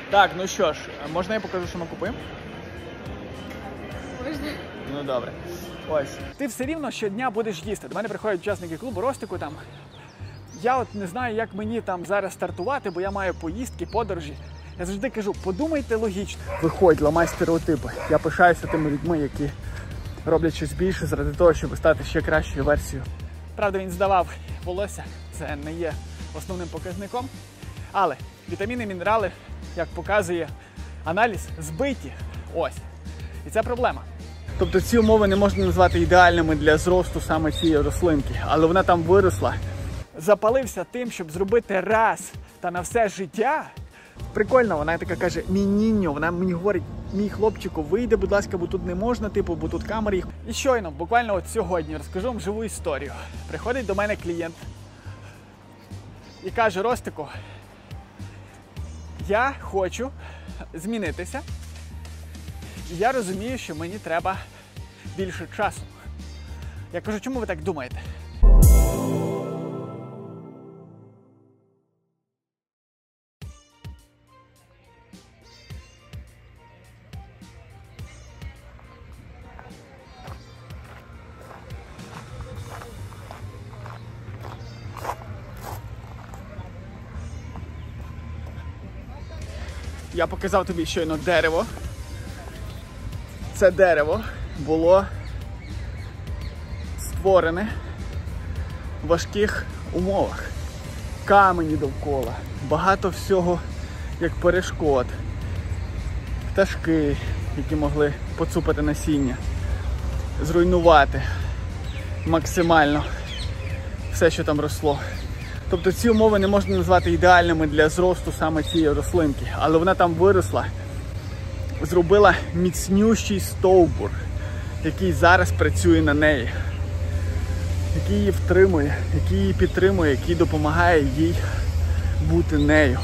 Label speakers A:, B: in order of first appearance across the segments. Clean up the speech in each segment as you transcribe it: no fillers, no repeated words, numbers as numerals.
A: Так, ну що ж, можна я покажу, що ми купуємо?
B: Можна.
A: Ну добре. Ось. Ти все рівно щодня будеш їсти. До мене приходять учасники клубу Ростику там. Я от не знаю, як мені там зараз стартувати, бо я маю поїздки, подорожі. Я завжди кажу, подумайте логічно. Виходь, ламай стереотипи. Я пишаюся тими людьми, які роблять щось більше заради того, щоб стати ще кращою версією. Правда, він здавав волосся, це не є основним показником. Але вітаміни, мінерали, як показує аналіз, збиті. Ось. І це проблема. Тобто ці умови не можна назвати ідеальними для зросту саме цієї рослинки. Але вона там виросла. Запалився тим, щоб зробити раз та на все життя. Прикольно, вона така каже, мій ніньо, вона мені говорить, мій хлопчику, вийди, будь ласка, бо тут не можна, типу, бо тут камери. І щойно, буквально от сьогодні, розкажу вам живу історію. Приходить до мене клієнт і каже, Ростику, я хочу змінитися, і я розумію, що мені треба більше часу. Я кажу, чому ви так думаєте? Я показав тобі щойно дерево. Це дерево було створене в важких умовах. Камені довкола, багато всього, як перешкод, пташки, які могли поцупати насіння, зруйнувати максимально все, що там росло. Тобто ці умови не можна назвати ідеальними для зросту саме цієї рослинки. Але вона там виросла, зробила міцнющий стовбур, який зараз працює на неї, який її втримує, який її підтримує, який допомагає їй бути нею.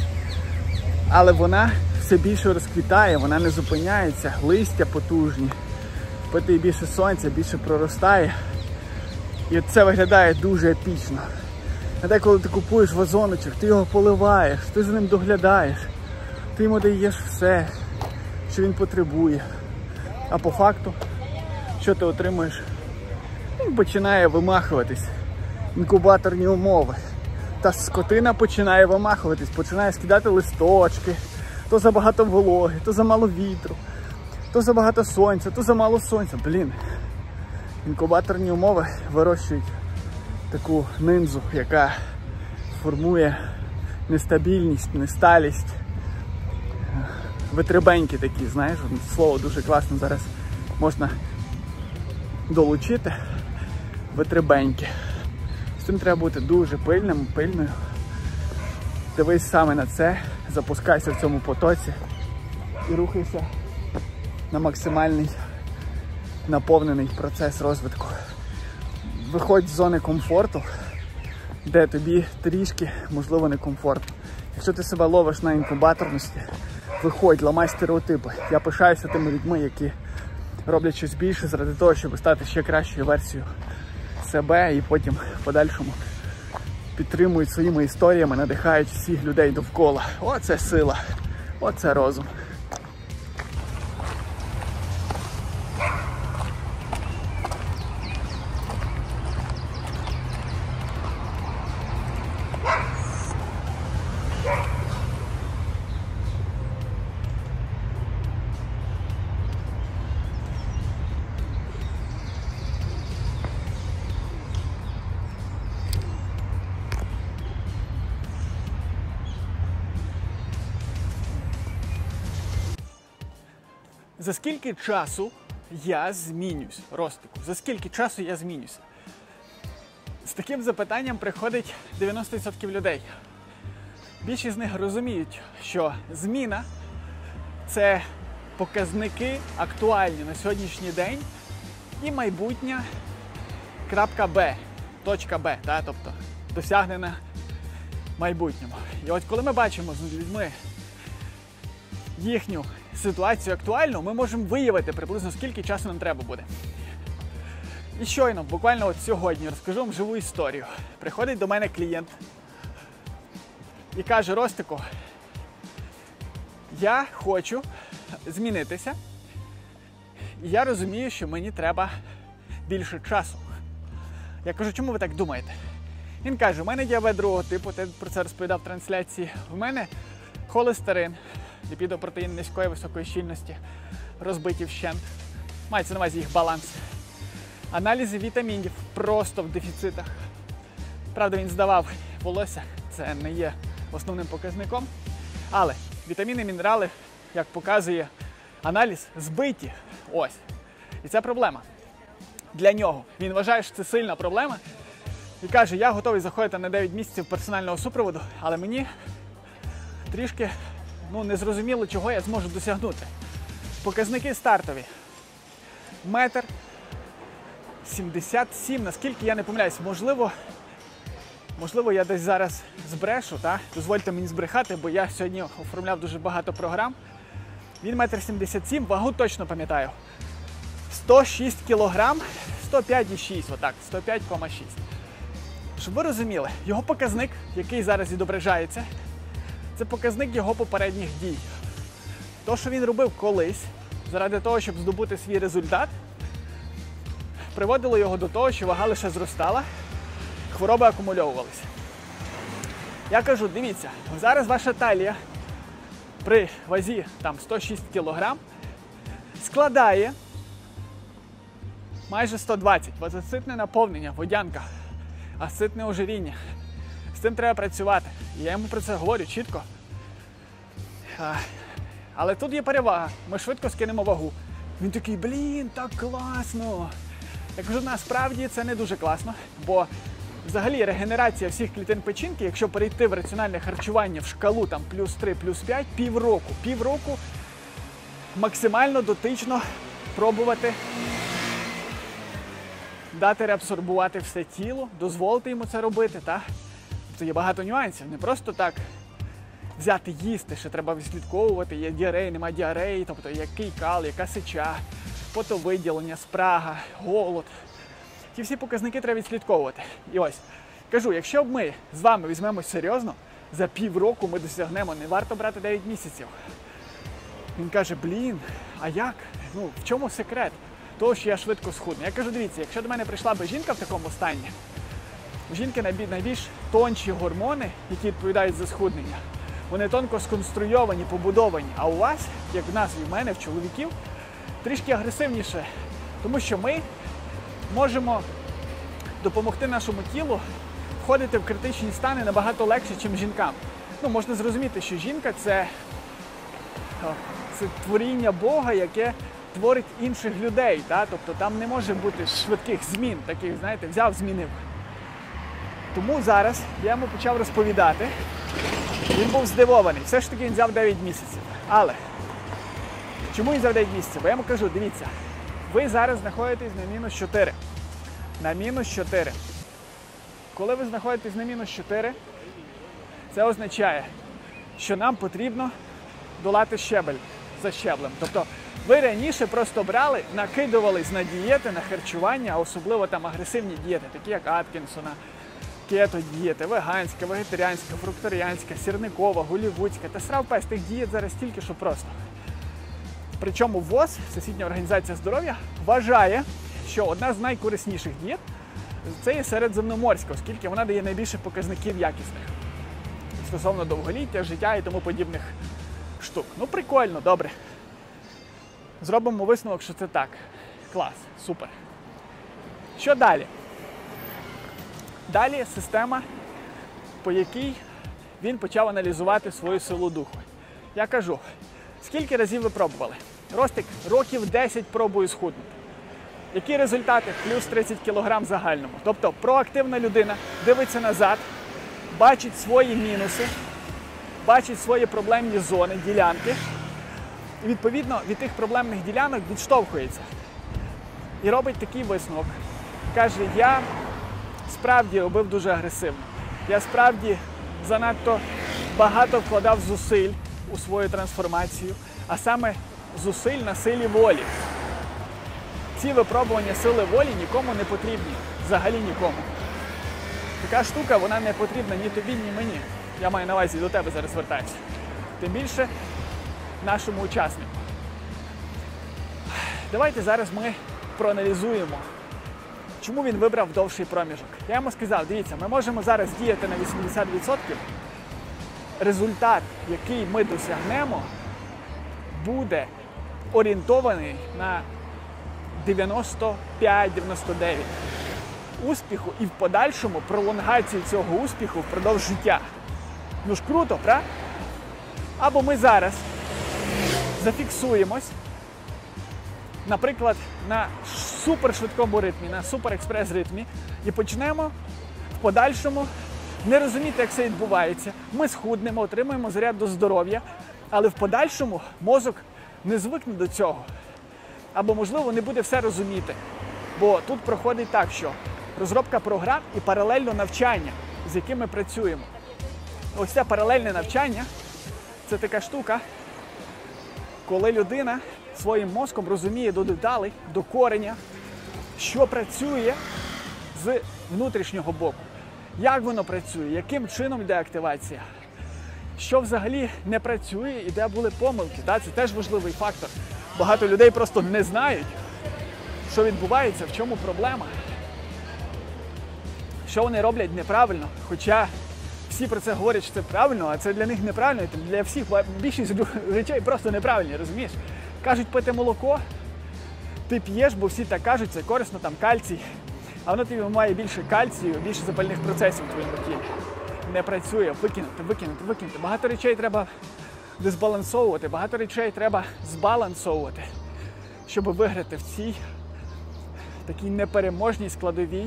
A: Але вона все більше розквітає, вона не зупиняється, листя потужні, пити їй більше сонця, більше проростає. І це виглядає дуже епічно. А те, коли ти купуєш вазоночок, ти його поливаєш, ти за ним доглядаєш, ти йому даєш все, що він потребує. А по факту, що ти отримуєш? Він починає вимахуватись. Інкубаторні умови. Та скотина починає вимахуватись, починає скидати листочки. То забагато вологи, то замало вітру, то забагато сонця, то замало сонця. Блін. Інкубаторні умови вирощують таку ниндзу, яка формує нестабільність, несталість. Витребенькі такі, знаєш, слово дуже класно зараз можна долучити. Витребенькі. З цим треба бути дуже пильним, пильною. Дивись саме на це, запускайся в цьому потоці і рухайся на максимальний наповнений процес розвитку. Виходь з зони комфорту, де тобі трішки, можливо, не комфортно. Якщо ти себе ловиш на інкубаторності, виходь, ламай стереотипи. Я пишаюся тими людьми, які роблять щось більше заради того, щоб стати ще кращою версією себе і потім в подальшому підтримують своїми історіями, надихають всіх людей довкола. Оце сила, оце розум. За скільки часу я змінюсь, Ростику? За скільки часу я змінюся? З таким запитанням приходить 90% людей. Більшість з них розуміють, що зміна – це показники актуальні на сьогоднішній день і майбутня крапка Б, точка Б, тобто досягнена в майбутньому. І от коли ми бачимо з людьми їхню ситуацію актуальну, ми можемо виявити приблизно скільки часу нам треба буде. І щойно, буквально от сьогодні, розкажу вам живу історію. Приходить до мене клієнт і каже, Ростику, я хочу змінитися. І я розумію, що мені треба більше часу. Я кажу, чому ви так думаєте? Він каже, у мене діабет другого типу, ти про це розповідав в трансляції. У мене холестерин, ліпідопротеїн низької високої щільності, розбиті вщент. Мається на увазі їх баланс. Аналізи вітамінів просто в дефіцитах. Правда, він здавав волосся, це не є основним показником. Але вітаміни, мінерали, як показує аналіз, збиті. Ось. І це проблема. Для нього. Він вважає, що це сильна проблема. І каже, я готовий заходити на 9 місяців персонального супроводу, але мені трішки незрозуміло, чого я зможу досягнути. Показники стартові. 1,77 м, наскільки я не помиляюсь. Можливо, я десь зараз збрешу, та? Дозвольте мені збрехати, бо я сьогодні оформляв дуже багато програм. Він 1,77 м, вагу точно пам'ятаю. 106 кг, 105,6, отак, 105,6. Щоб ви розуміли, його показник, який зараз відображається, це показник його попередніх дій. То, що він робив колись, заради того, щоб здобути свій результат, приводило його до того, що вага лише зростала, хвороби акумульовувалися. Я кажу, дивіться, зараз ваша талія при вазі 106 кг складає майже 120. Вазоцитне наповнення, водянка, асцитне ожиріння. З цим треба працювати. І я йому про це говорю чітко. Але тут є перевага. Ми швидко скинемо вагу. Він такий, блін, так класно. Я кажу, насправді це не дуже класно, бо взагалі регенерація всіх клітин печінки, якщо перейти в раціональне харчування в шкалу там +3, +5, півроку максимально дотично пробувати дати реабсорбувати все тіло, дозволити йому це робити. Тобто є багато нюансів. Не просто так взяти їсти, ще треба відслідковувати, є діарея, немає діареї, тобто який кал, яка сеча, потовиділення, спрага, голод. Ті всі показники треба відслідковувати. І ось, кажу, якщо б ми з вами візьмемось серйозно, за півроку ми досягнемо, не варто брати 9 місяців. Він каже, блін, а як? В чому секрет того, що я швидко схудну? Я кажу, дивіться, якщо до мене прийшла би жінка в такому стані, у жінки найбільш тонші гормони, які відповідають за схуднення, вони тонко сконструйовані, побудовані. А у вас, як в нас і в мене, в чоловіків, трішки агресивніше. Тому що ми можемо допомогти нашому тілу входити в критичні стани набагато легше, ніж жінкам. Можна зрозуміти, що жінка – це творіння Бога, яке творить інших людей. Тобто там не може бути швидких змін, таких, знаєте, взяв, змінив. Тому зараз я йому почав розповідати. Він був здивований. Все ж таки він взяв 9 місяців. Але чому він взяв 9 місяців? Бо я йому кажу, дивіться, ви зараз знаходитесь на -4. На -4. Коли ви знаходитесь на -4, це означає, що нам потрібно долати щебель за щеблем. Тобто ви раніше просто брали, накидувались на дієти, на харчування, а особливо там агресивні дієти, такі як Аткінсона, кето-дієти, веганська, вегетаріанська, фрукторіанська, сірникова, голлівудська. Та срав пес, тих дієт зараз стільки, що просто. Причому ВОЗ, Всесвітня організація здоров'я, вважає, що одна з найкорисніших дієт – це є середземноморська, оскільки вона дає найбільше показників якісних стосовно довголіття, життя і тому подібних штук. Прикольно, добре. Зробимо висновок, що це так. Клас, супер. Що далі? Далі система, по якій він почав аналізувати свою силу духу. Я кажу, скільки разів ви пробували? Ростик, років 10 пробую схуднути. Які результати? Плюс 30 кг в загальному. Тобто проактивна людина дивиться назад, бачить свої мінуси, бачить свої проблемні зони, ділянки. І відповідно від тих проблемних ділянок відштовхується. І робить такий висновок. Каже, я справді робив дуже агресивно. Я справді занадто багато вкладав зусиль у свою трансформацію, а саме зусиль на силі волі. Ці випробування сили волі нікому не потрібні. Взагалі нікому. Така штука, вона не потрібна ні тобі, ні мені. Я маю на увазі, до тебе зараз звертаюся. Тим більше, нашому учаснику. Давайте зараз ми проаналізуємо, чому він вибрав довший проміжок. Я йому сказав, дивіться, ми можемо зараз діяти на 80%. Результат, який ми досягнемо, буде орієнтований на 95-99 успіху і в подальшому пролонгації цього успіху впродовж життя. Ну ж круто, правда? Або ми зараз зафіксуємось, наприклад, на супершвидкому ритмі, на суперекспрес ритмі і почнемо в подальшому не розуміти, як це відбувається. Ми схуднемо, отримуємо заряд до здоров'я, але в подальшому мозок не звикне до цього. Або, можливо, не буде все розуміти. Бо тут проходить так, що розробка програм і паралельно навчання, з яким ми працюємо. Ось це паралельне навчання – це така штука, коли людина своїм мозком розуміє до деталей, до кореня, що працює з внутрішнього боку. Як воно працює, яким чином йде активація, що взагалі не працює і де були помилки. Це теж важливий фактор. Багато людей просто не знають, що відбувається, в чому проблема, що вони роблять неправильно, хоча всі про це говорять, що це правильно, а це для них неправильно, і для всіх більшість речей просто неправильні, розумієш? Кажуть пити молоко, ти п'єш, бо всі так кажуть, це корисно, там кальцій, а воно тобі має більше кальцію, більше запальних процесів в твоєму тілі. Не працює, викинути. Багато речей треба дезбалансовувати, багато речей треба збалансовувати, щоб виграти в цій такій непереможній складовій.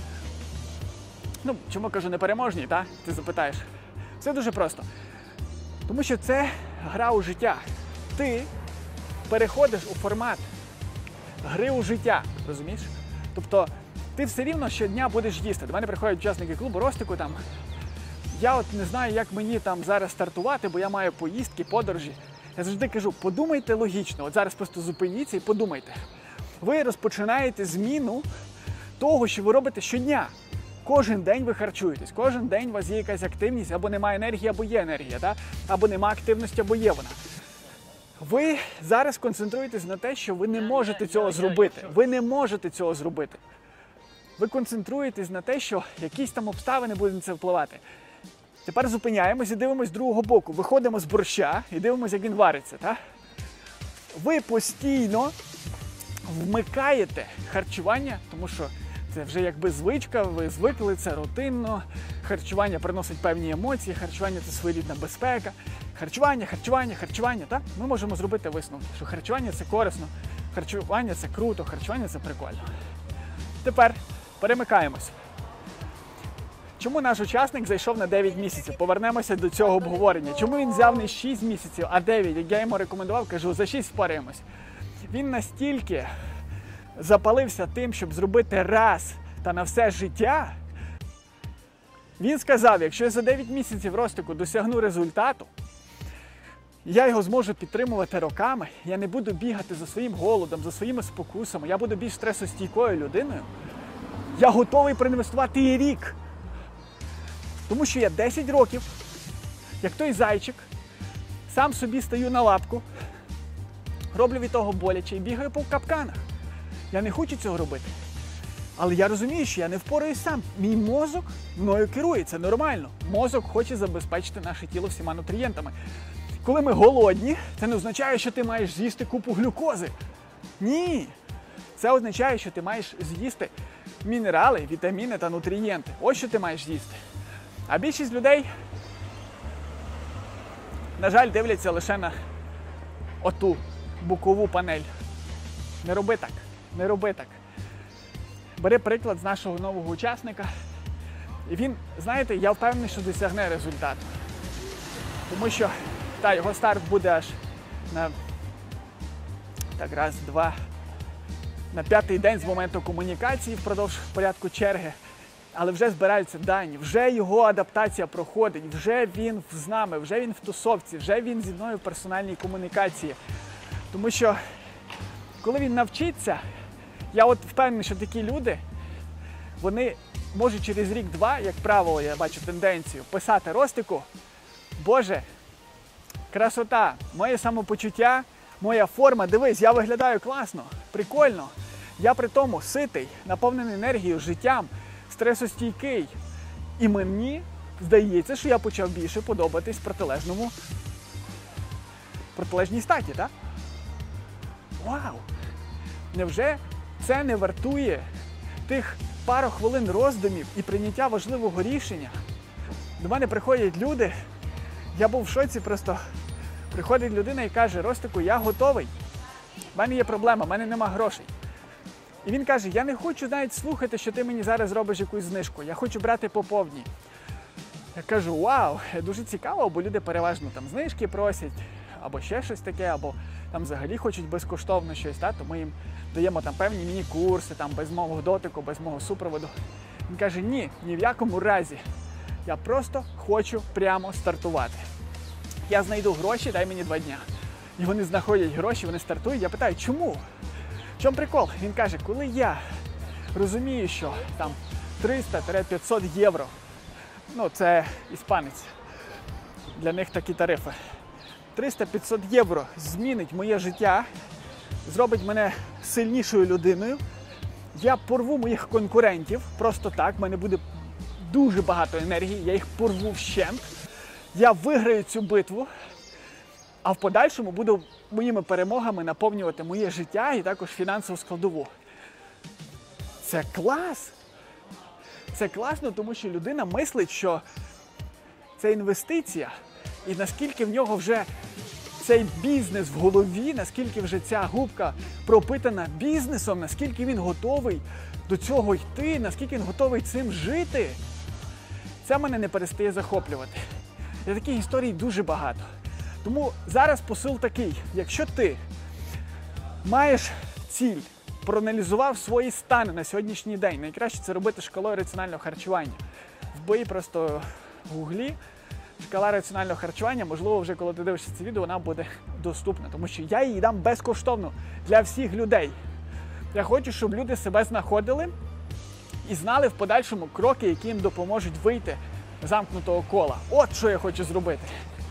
A: Ну, чому кажу непереможній, так? Ти запитаєш. Це дуже просто. Тому що це гра у життя. Ти переходиш у формат гри у життя, розумієш? Тобто ти все рівно щодня будеш їсти. До мене приходять учасники клубу Ростику там. Я от не знаю, як мені там зараз стартувати, бо я маю поїздки, подорожі. Я завжди кажу, подумайте логічно. От зараз просто зупиніться і подумайте. Ви розпочинаєте зміну того, що ви робите щодня. Кожен день ви харчуєтесь, кожен день у вас є якась активність, або немає енергії, або є енергія, так? Або немає активності, або є вона. Ви зараз концентруєтесь на те, що ви не можете цього зробити. Ви не можете цього зробити. Ви концентруєтесь на те, що якісь там обставини будуть на це впливати. Тепер зупиняємось і дивимось з другого боку. Виходимо з борща і дивимося, як він вариться. Так? Ви постійно вмикаєте харчування, тому що це вже якби звичка, ви звикли, це рутинно. Харчування приносить певні емоції, харчування – це своєрідна безпека. Харчування, так? Ми можемо зробити висновок, що харчування – це корисно, харчування – це круто, харчування – це прикольно. Тепер перемикаємось. Чому наш учасник зайшов на 9 місяців? Повернемося до цього обговорення. Чому він взяв не 6 місяців, а 9? Як я йому рекомендував, кажу, за 6 впораємось. Він настільки запалився тим, щоб зробити раз та на все життя. Він сказав, якщо я за 9 місяців Ростику досягну результату, я його зможу підтримувати роками, я не буду бігати за своїм голодом, за своїми спокусами, я буду більш стресостійкою людиною, я готовий проінвестувати і рік. Тому що я 10 років, як той зайчик, сам собі стою на лапку, роблю від того боляче і бігаю по капканах. Я не хочу цього робити. Але я розумію, що я не впораюсь сам. Мій мозок мною керує, це нормально. Мозок хоче забезпечити наше тіло всіма нутрієнтами. Коли ми голодні, це не означає, що ти маєш з'їсти купу глюкози. Ні. Це означає, що ти маєш з'їсти мінерали, вітаміни та нутрієнти. Ось що ти маєш з'їсти. А більшість людей, на жаль, дивляться лише на оту бокову панель. Не роби так. Не роби так. Бери приклад з нашого нового учасника. І він, знаєте, я впевнений, що досягне результату. Тому що, його старт буде аж на, на 5-й день з моменту комунікації впродовж порядку черги. Але вже збираються дані, вже його адаптація проходить, вже він з нами, вже він в тусовці, вже він зі мною в персональній комунікації. Тому що, коли він навчиться, я от впевнений, що такі люди, вони можуть через рік-два, як правило, я бачу тенденцію, писати Ростику: Боже, красота, моє самопочуття, моя форма. Дивись, я виглядаю класно, прикольно. Я при тому ситий, наповнений енергією, життям, стресостійкий. І мені здається, що я почав більше подобатись протилежній статі, так? Вау! Невже це не вартує тих пару хвилин роздумів і прийняття важливого рішення? До мене приходять люди, я був в шоці просто. Приходить людина і каже: Ростику, я готовий, в мене є проблема, в мене нема грошей. І він каже: я не хочу навіть слухати, що ти мені зараз робиш якусь знижку, я хочу брати по повній. Я кажу: вау, дуже цікаво, бо люди переважно там знижки просять, або ще щось таке, або там взагалі хочуть безкоштовно щось, то ми їм даємо там певні міні-курси, там без мого дотику, без мого супроводу. Він каже: ні в якому разі, я просто хочу прямо стартувати. Я знайду гроші, дай мені 2 дня. І вони знаходять гроші, вони стартують. Я питаю: чому? В чому прикол? Він каже: коли я розумію, що там 300-500 євро, це іспанець, для них такі тарифи, 300-500 євро змінить моє життя, зробить мене сильнішою людиною, я порву моїх конкурентів просто так, в мене буде дуже багато енергії, я їх порву вщент, я виграю цю битву, а в подальшому буду моїми перемогами наповнювати моє життя і також фінансову складову. Це клас! Це класно, тому що людина мислить, що це інвестиція, і наскільки в нього вже цей бізнес в голові, наскільки вже ця губка пропитана бізнесом, наскільки він готовий до цього йти, наскільки він готовий цим жити, це мене не перестає захоплювати. І таких історій дуже багато. Тому зараз посил такий: якщо ти маєш ціль, проаналізував свої стани на сьогоднішній день, найкраще це робити шкалою раціонального харчування. Вбий просто в гуглі шкала раціонального харчування, можливо, вже коли ти дивишся це відео, вона буде доступна, тому що я її дам безкоштовно для всіх людей. Я хочу, щоб люди себе знаходили і знали в подальшому кроки, які їм допоможуть вийти з замкнутого кола. От що я хочу зробити.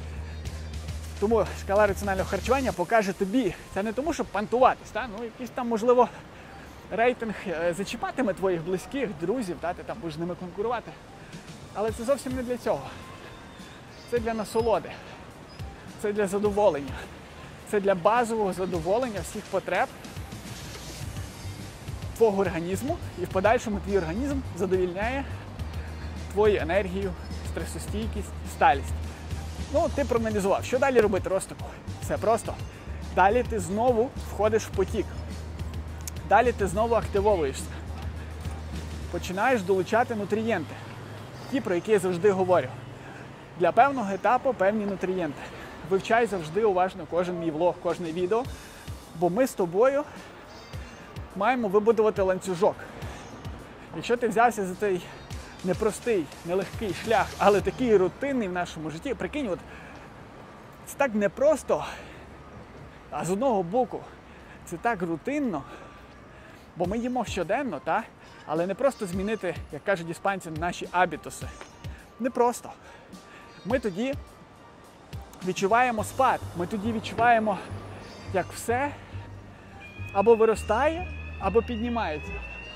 A: Тому шкала раціонального харчування покаже тобі, це не тому, щоб пантуватись, якийсь там, можливо, рейтинг зачіпатиме твоїх близьких, друзів, ти там будеш з ними конкурувати. Але це зовсім не для цього. Це для насолоди, це для задоволення, це для базового задоволення всіх потреб твого організму, і в подальшому твій організм задовільняє твою енергію, стресостійкість, сталість. Ти проаналізував. Що далі робити, Ростику? Все просто. Далі ти знову входиш в потік. Далі ти знову активовуєшся. Починаєш долучати нутрієнти. Ті, про які я завжди говорю. Для певного етапу певні нутрієнти. Вивчай завжди уважно кожен мій влог, кожне відео, бо ми з тобою маємо вибудувати ланцюжок. Якщо ти взявся за цей непростий, нелегкий шлях, але такий рутинний в нашому житті, прикинь, це так непросто, а з одного боку це так рутинно, бо ми їмо щоденно, але не просто змінити, як кажуть іспанці, наші абітуси. Непросто. Ми тоді відчуваємо спад, ми тоді відчуваємо, як все або виростає, або піднімається.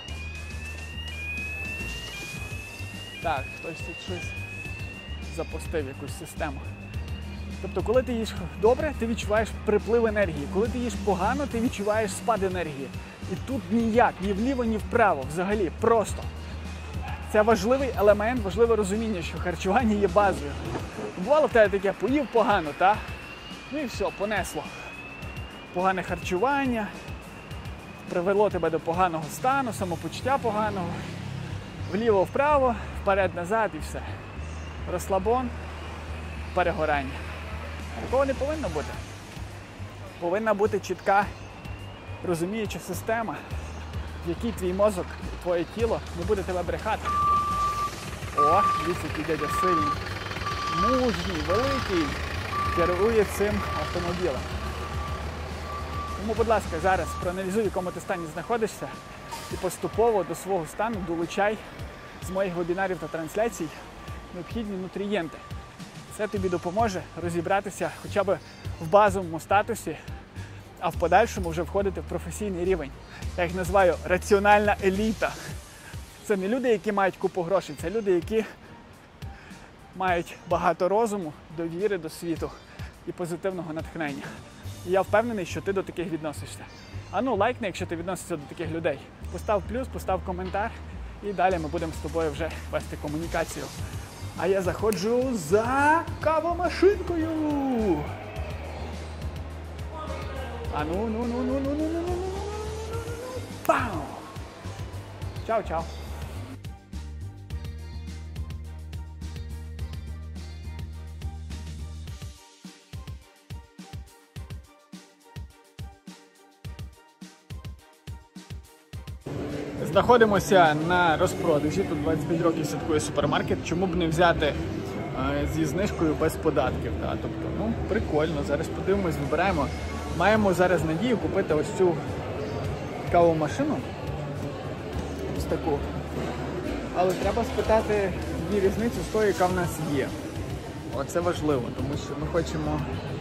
A: Так, хтось тут щось запустив, якусь систему. Тобто, коли ти їш добре, ти відчуваєш приплив енергії. Коли ти їш погано, ти відчуваєш спад енергії. І тут ніяк, ні вліво, ні вправо, взагалі, просто. Це важливий елемент, важливе розуміння, що харчування є базою. Бувало в тебе таке: поїв погано, і все, понесло. Погане харчування привело тебе до поганого стану, самопочуття поганого. Вліво-вправо, вперед-назад і все. Розслабон, перегорання. Такого не повинно бути. Повинна бути чітка, розуміюча система, в якій твій мозок і твоє тіло не буде тебе брехати. О, дивіться, який дядя сильний, мужній, великий, керує цим автомобілем. Тому, будь ласка, зараз проаналізуй, в якому ти стані знаходишся, і поступово до свого стану долучай з моїх вебінарів та трансляцій необхідні нутрієнти. Це тобі допоможе розібратися хоча б в базовому статусі, а в подальшому вже входити в професійний рівень. Я їх називаю раціональна еліта. Це не люди, які мають купу грошей, це люди, які мають багато розуму, довіри до світу і позитивного натхнення. І я впевнений, що ти до таких відносишся. А ну, лайкни, якщо ти відносишся до таких людей. Постав плюс, постав коментар, і далі ми будемо з тобою вже вести комунікацію. А я заходжу за кавомашинкою. А ну. Бам! Чао-чао. Знаходимося на розпродажі, тут 25 років святкує супермаркет, чому б не взяти зі знижкою без податків. Тобто, прикольно, зараз подивимось, вибираємо. Маємо зараз надію купити ось цю кавомашину, ось таку. Але треба спитати її різницю з тою, яка в нас є. Оце важливо, тому що ми хочемо,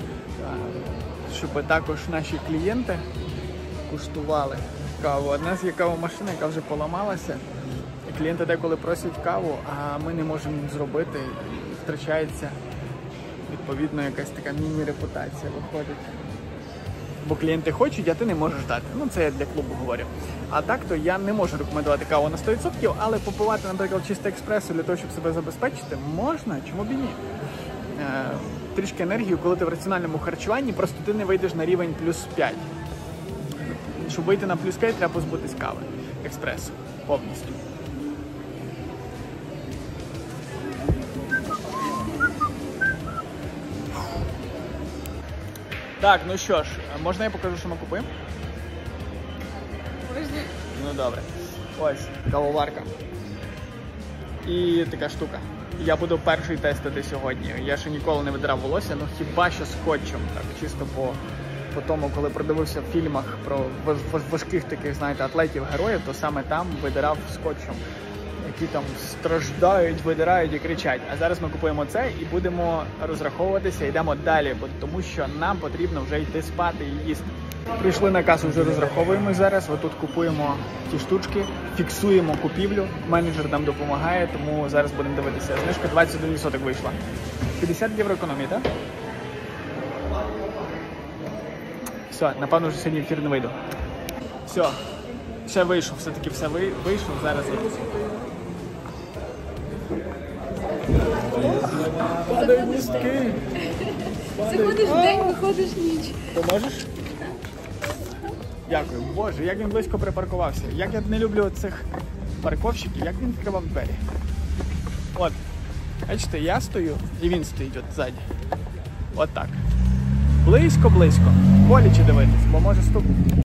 A: щоб також наші клієнти куштували каву. У нас є кавомашина, яка вже поламалася, і клієнти деколи просять каву, а ми не можемо їм зробити, і втрачається відповідно якась така міні-репутація виходить. Бо клієнти хочуть, а ти не можеш дати. Це я для клубу говорю. А так, то я не можу рекомендувати каву на 100%, але попивати, наприклад, чисте експресо для того, щоб себе забезпечити, можна, чому б і ні. Трішки енергії, коли ти в раціональному харчуванні, просто ти не вийдеш на рівень плюс 5. Щоб вийти на плюс 5, треба позбутись кави. Експресо. Повністю. Так, ну що ж, можна я покажу, що ми купуємо?
B: Можна.
A: Ну добре. Ось, кавоварка. І така штука. Я буду перший тестити сьогодні. Я ще ніколи не видирав волосся, хіба що скотчем. Так, чисто по тому, коли продивився в фільмах про важких таких, знаєте, атлетів-героїв, то саме там видирав скотчем. Які там страждають, видирають і кричать. А зараз ми купуємо це і будемо розраховуватися, йдемо далі, тому що нам потрібно вже йти спати і їсти. Прийшли на касу, вже розраховуємо зараз, отут купуємо ті штучки, фіксуємо купівлю, менеджер нам допомагає, тому зараз будемо дивитися. Знижка 21% вийшла. 50 євро економії, так? Все, напевно, вже сьогодні ефір не вийду. Все, все вийшов, все-таки все вийшов, зараз падають містки.
B: Заходиш день, виходиш ніч.
A: Поможеш? Дякую. Боже, як він близько припаркувався. Як я не люблю цих парковщиків, як він відкривав двері. От. Бачите, я стою і він стоїть от ззаді. От так. Близько-близько. Боляче дивитись, бо може стукнути.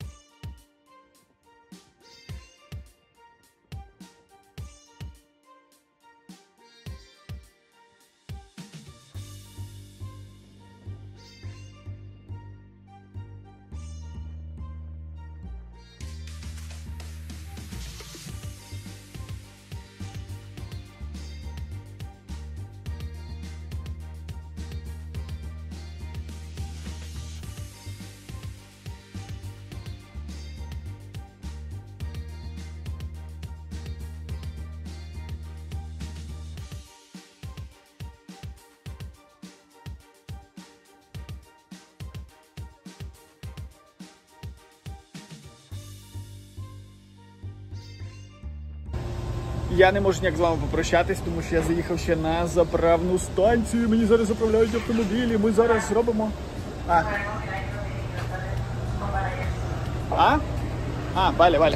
A: Я не можу ніяк з вами попрощатись, тому що я заїхав ще на заправну станцію. Мені зараз заправляють автомобілі, ми зараз зробимо... Валя.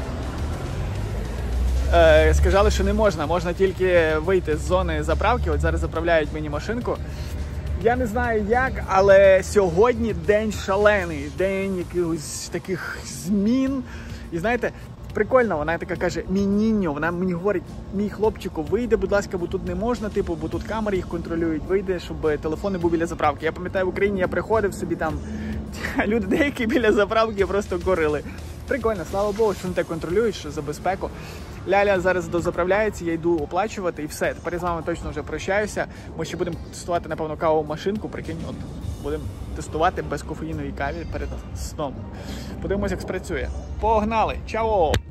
A: Сказали, що не можна, можна тільки вийти з зони заправки, от зараз заправляють мені машинку. Я не знаю як, але сьогодні день шалений, день якихось таких змін. І знаєте, прикольно, вона така каже, мій ніньо, вона мені говорить, мій хлопчику, вийди, будь ласка, бо тут не можна, бо тут камери їх контролюють, вийди, щоб телефон не був біля заправки. Я пам'ятаю, в Україні я приходив собі там, люди деякі біля заправки просто корили. Прикольно, слава Богу, що вони так контролюють, що за безпеку. Ляля зараз дозаправляється, я йду оплачувати і все. Тепер я з вами точно вже прощаюся. Ми ще будемо тестувати, напевно, кавову машинку. Прикинь, от будемо тестувати безкофеїнові каві перед сном. Подивимось, як спрацює. Погнали! Чао!